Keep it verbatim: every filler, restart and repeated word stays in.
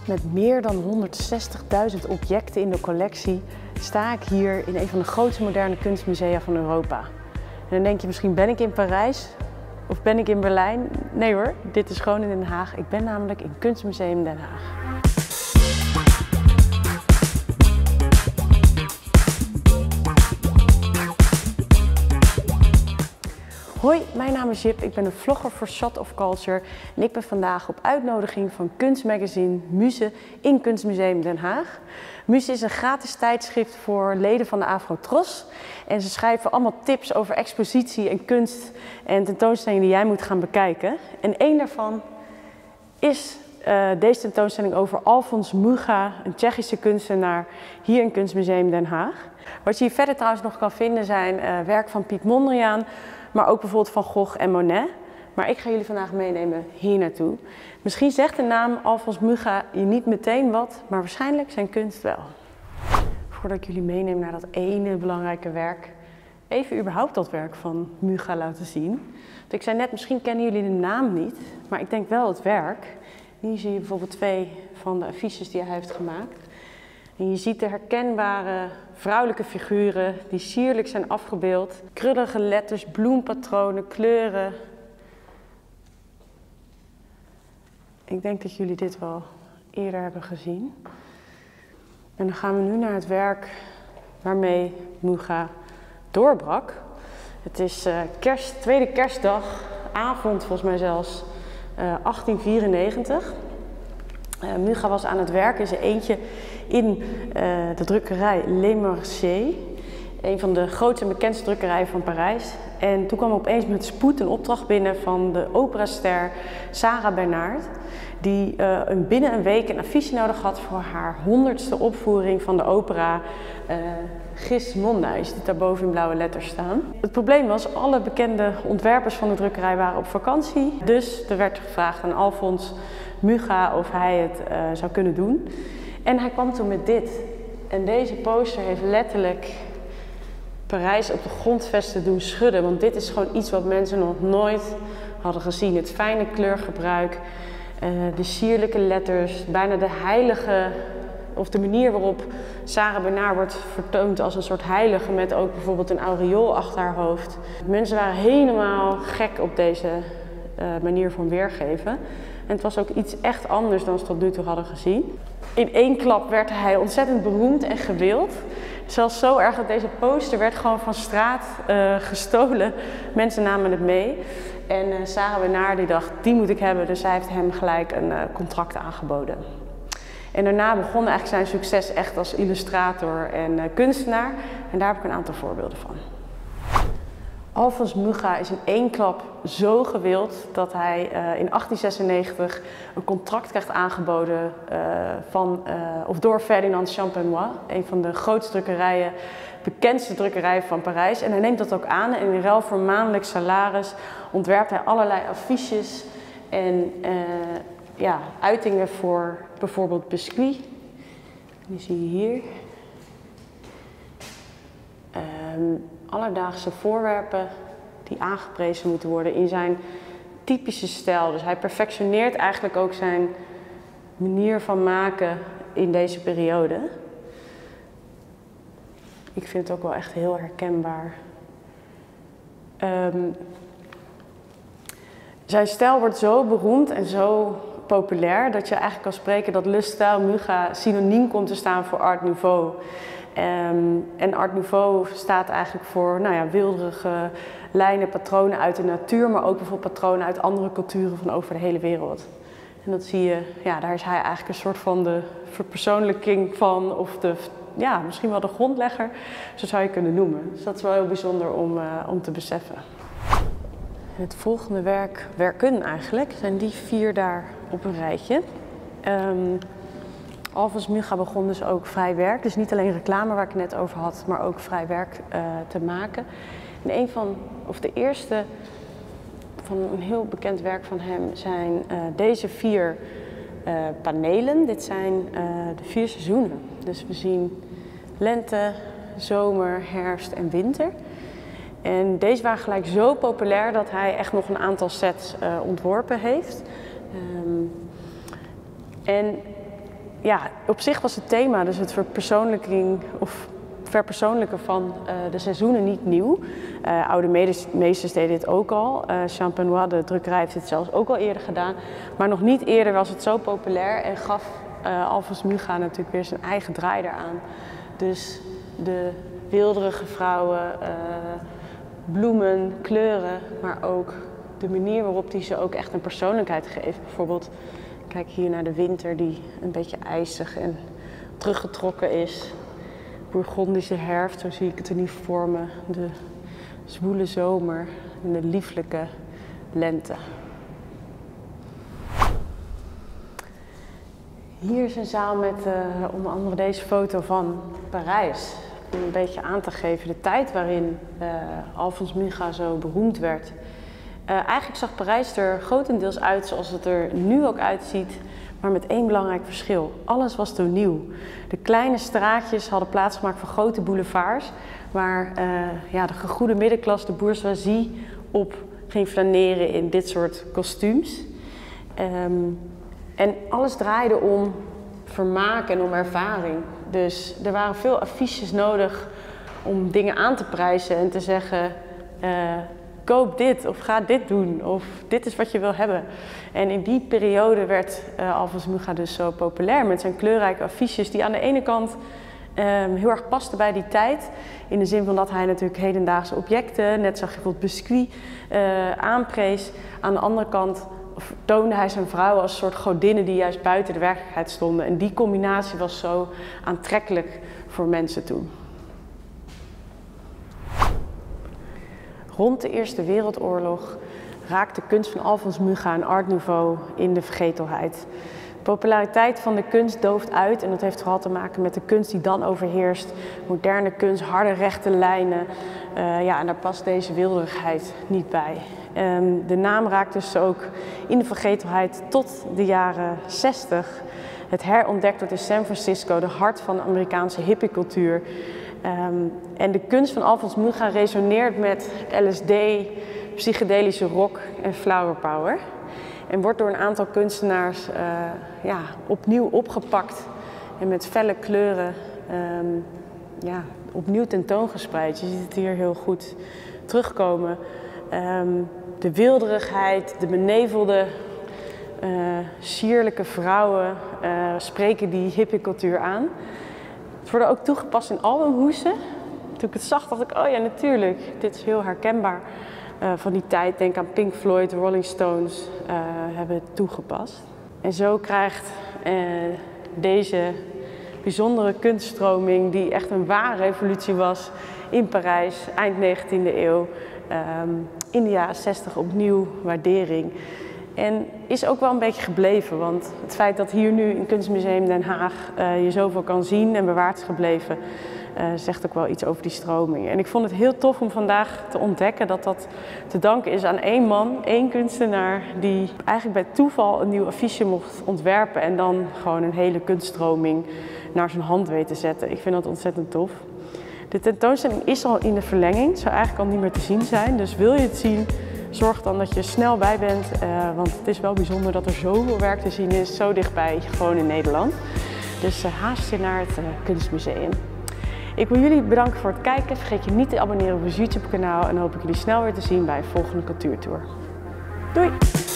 Met meer dan honderdzestigduizend objecten in de collectie sta ik hier in een van de grootste moderne kunstmusea van Europa. En dan denk je misschien, ben ik in Parijs of ben ik in Berlijn? Nee hoor, dit is gewoon in Den Haag. Ik ben namelijk in Kunstmuseum Den Haag. Hoi, mijn naam is Jip, ik ben een vlogger voor Shot of Culture en ik ben vandaag op uitnodiging van kunstmagazine Muze in Kunstmuseum Den Haag. Muze is een gratis tijdschrift voor leden van de Afro-Tros en ze schrijven allemaal tips over expositie en kunst en tentoonstellingen die jij moet gaan bekijken. En één daarvan is uh, deze tentoonstelling over Alfons Mucha, een Tsjechische kunstenaar, hier in Kunstmuseum Den Haag. Wat je hier verder trouwens nog kan vinden zijn uh, werk van Piet Mondriaan, maar ook bijvoorbeeld Van Gogh en Monet. Maar ik ga jullie vandaag meenemen hier naartoe. Misschien zegt de naam Alfons Mucha je niet meteen wat, maar waarschijnlijk zijn kunst wel. Voordat ik jullie meeneem naar dat ene belangrijke werk, even überhaupt dat werk van Mucha laten zien. Want ik zei net, misschien kennen jullie de naam niet, maar ik denk wel het werk. Hier zie je bijvoorbeeld twee van de affiches die hij heeft gemaakt. En je ziet de herkenbare vrouwelijke figuren die sierlijk zijn afgebeeld. Krullige letters, bloempatronen, kleuren. Ik denk dat jullie dit wel eerder hebben gezien. En dan gaan we nu naar het werk waarmee Mucha doorbrak. Het is uh, kerst, tweede kerstdag, avond volgens mij zelfs, uh, achttien vierennegentig. Uh, Mucha was aan het werk in zijn eentje in uh, de drukkerij Le Marché, een van de grootste en bekendste drukkerijen van Parijs. En toen kwam opeens met spoed een opdracht binnen van de operaster Sarah Bernhardt, die uh, een binnen een week een affiche nodig had voor haar honderdste opvoering van de opera uh, Gismonda. Je ziet daarboven in blauwe letters staan. Het probleem was, alle bekende ontwerpers van de drukkerij waren op vakantie. Dus er werd gevraagd aan Alfons Mucha of hij het uh, zou kunnen doen. En hij kwam toen met dit. En deze poster heeft letterlijk Parijs op de grondvesten doen schudden. Want dit is gewoon iets wat mensen nog nooit hadden gezien. Het fijne kleurgebruik, uh, de sierlijke letters, bijna de heilige, of de manier waarop Sarah Bernhardt wordt vertoond als een soort heilige met ook bijvoorbeeld een aureool achter haar hoofd. Mensen waren helemaal gek op deze uh, manier van weergeven. En het was ook iets echt anders dan ze tot nu toe hadden gezien. In één klap werd hij ontzettend beroemd en gewild. Zelfs zo erg dat deze poster werd gewoon van straat uh, gestolen. Mensen namen het mee. En uh, Sarah Bernhardt die dacht, die moet ik hebben. Dus zij heeft hem gelijk een uh, contract aangeboden. En daarna begon eigenlijk zijn succes echt als illustrator en uh, kunstenaar. En daar heb ik een aantal voorbeelden van. Alfons Mucha is in één klap zo gewild dat hij uh, in achttien zesennegentig een contract krijgt aangeboden uh, van, uh, of door Ferdinand Champenois, een van de grootste drukkerijen, bekendste drukkerijen van Parijs. En hij neemt dat ook aan en in ruil voor maandelijks salaris ontwerpt hij allerlei affiches en uh, ja, uitingen voor bijvoorbeeld biscuit. Die zie je hier. Um, alledaagse voorwerpen die aangeprezen moeten worden in zijn typische stijl. Dus hij perfectioneert eigenlijk ook zijn manier van maken in deze periode. Ik vind het ook wel echt heel herkenbaar. Um, zijn stijl wordt zo beroemd en zo populair dat je eigenlijk kan spreken dat Le Style Mucha synoniem komt te staan voor Art Nouveau. Um, en Art Nouveau staat eigenlijk voor nou ja, wilderige lijnen, patronen uit de natuur, maar ook bijvoorbeeld patronen uit andere culturen van over de hele wereld. En dat zie je, ja, daar is hij eigenlijk een soort van de verpersoonlijking van, of de, ja, misschien wel de grondlegger, zo zou je kunnen noemen. Dus dat is wel heel bijzonder om, uh, om te beseffen. En het volgende werk, werken eigenlijk, zijn die vier daar op een rijtje. Um, Alfons Mucha begon dus ook vrij werk, dus niet alleen reclame waar ik het net over had, maar ook vrij werk uh, te maken. En een van, of de eerste van een heel bekend werk van hem zijn uh, deze vier uh, panelen. Dit zijn uh, de vier seizoenen. Dus we zien lente, zomer, herfst en winter. En deze waren gelijk zo populair dat hij echt nog een aantal sets uh, ontworpen heeft. Um, en ja, op zich was het thema, dus het verpersoonlijking of verpersoonlijken van uh, de seizoenen niet nieuw. Uh, oude meesters deden dit ook al. Uh, Champenois, de drukkerij, heeft dit zelfs ook al eerder gedaan. Maar nog niet eerder was het zo populair en gaf uh, Alfons Mucha natuurlijk weer zijn eigen draai eraan. Dus de weelderige vrouwen, uh, bloemen, kleuren, maar ook de manier waarop die ze ook echt een persoonlijkheid geven. Bijvoorbeeld, kijk hier naar de winter die een beetje ijzig en teruggetrokken is. Bourgondische herfst, zo zie ik het er niet voor me. De zwoele zomer en de lieflijke lente. Hier is een zaal met uh, onder andere deze foto van Parijs. Om een beetje aan te geven de tijd waarin uh, Alfons Mucha zo beroemd werd. Uh, eigenlijk zag Parijs er grotendeels uit zoals het er nu ook uitziet, maar met één belangrijk verschil. Alles was toen nieuw. De kleine straatjes hadden plaatsgemaakt voor grote boulevards, waar uh, ja, de gegoede middenklasse, de bourgeoisie, op ging flaneren in dit soort kostuums. Um, en alles draaide om vermaak en om ervaring. Dus er waren veel affiches nodig om dingen aan te prijzen en te zeggen, uh, koop dit of ga dit doen of dit is wat je wil hebben. En in die periode werd uh, Alfons Mucha dus zo populair met zijn kleurrijke affiches die aan de ene kant um, heel erg pasten bij die tijd. In de zin van dat hij natuurlijk hedendaagse objecten, net zag je bijvoorbeeld biscuit, uh, aanprees. Aan de andere kant toonde hij zijn vrouwen als een soort godinnen die juist buiten de werkelijkheid stonden. En die combinatie was zo aantrekkelijk voor mensen toen. Rond de Eerste Wereldoorlog raakte de kunst van Alfons Mucha en Art Nouveau in de vergetelheid. De populariteit van de kunst dooft uit en dat heeft vooral te maken met de kunst die dan overheerst. Moderne kunst, harde rechte lijnen. Uh, ja, en daar past deze wilderigheid niet bij. Um, de naam raakt dus ook in de vergetelheid tot de jaren zestig. Het herontdekt wordt in San Francisco, de hart van de Amerikaanse hippiecultuur. Um, en de kunst van Alfons Mucha resoneert met L S D, psychedelische rock en flower power. En wordt door een aantal kunstenaars uh, ja, opnieuw opgepakt en met felle kleuren um, ja, opnieuw tentoongespreid. Je ziet het hier heel goed terugkomen. Um, de wilderigheid, de benevelde, uh, sierlijke vrouwen uh, spreken die hippiecultuur aan. Het worden ook toegepast in albumhoesen. Toen ik het zag dacht ik, oh ja natuurlijk, dit is heel herkenbaar uh, van die tijd. Denk aan Pink Floyd, Rolling Stones uh, hebben het toegepast. En zo krijgt uh, deze bijzondere kunststroming, die echt een ware revolutie was in Parijs, eind negentiende eeuw, um, in de jaren zestig opnieuw waardering. En is ook wel een beetje gebleven, want het feit dat hier nu in Kunstmuseum Den Haag uh, je zoveel kan zien en bewaard is gebleven, uh, zegt ook wel iets over die stroming. En ik vond het heel tof om vandaag te ontdekken dat dat te danken is aan één man, één kunstenaar, die eigenlijk bij toeval een nieuw affiche mocht ontwerpen en dan gewoon een hele kunststroming naar zijn hand weet te zetten. Ik vind dat ontzettend tof. De tentoonstelling is al in de verlenging, zou eigenlijk al niet meer te zien zijn, dus wil je het zien, zorg dan dat je er snel bij bent, uh, want het is wel bijzonder dat er zoveel werk te zien is, zo dichtbij, gewoon in Nederland. Dus uh, haast je naar het uh, Kunstmuseum. Ik wil jullie bedanken voor het kijken. Vergeet je niet te abonneren op ons YouTube kanaal en dan hoop ik jullie snel weer te zien bij een volgende cultuurtour. Doei!